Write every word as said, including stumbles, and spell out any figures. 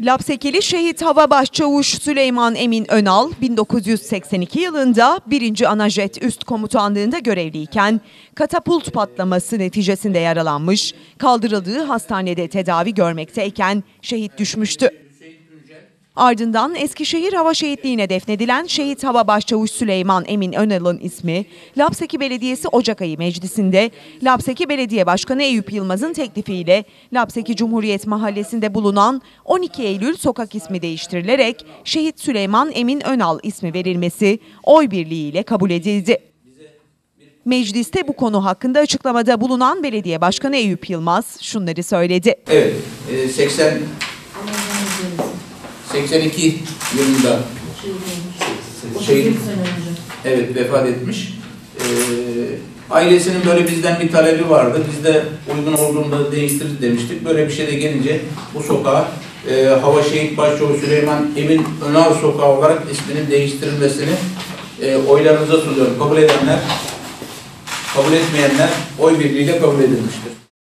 Lapsekili Şehit Hava Başçavuş Süleyman Emin Önal, bin dokuz yüz seksen iki yılında birinci Anajet Üst Komutanlığı'nda görevliyken katapult patlaması neticesinde yaralanmış, kaldırıldığı hastanede tedavi görmekteyken şehit düşmüştü. Ardından Eskişehir Hava Şehitliği'ne defnedilen Şehit Hava Başçavuş Süleyman Emin Önal'ın ismi Lapseki Belediyesi Ocak ayı meclisinde Lapseki Belediye Başkanı Eyüp Yılmaz'ın teklifiyle Lapseki Cumhuriyet Mahallesi'nde bulunan on iki Eylül sokak ismi değiştirilerek Şehit Süleyman Emin Önal ismi verilmesi oy birliğiyle kabul edildi. Mecliste bu konu hakkında açıklamada bulunan Belediye Başkanı Eyüp Yılmaz şunları söyledi. Evet, seksen seksen iki yılında şey, evet vefat etmiş. Ee, ailesinin böyle bizden bir talebi vardı. Biz de uygun olduğunda değiştiririz demiştik. Böyle bir şey de gelince bu sokağa e, Hava Şehit Başçavuş Süleyman Emin Önal Sokağı olarak isminin değiştirilmesini e, oylarınıza sunuyorum. Kabul edenler, kabul etmeyenler oy birliğiyle kabul edilmiştir.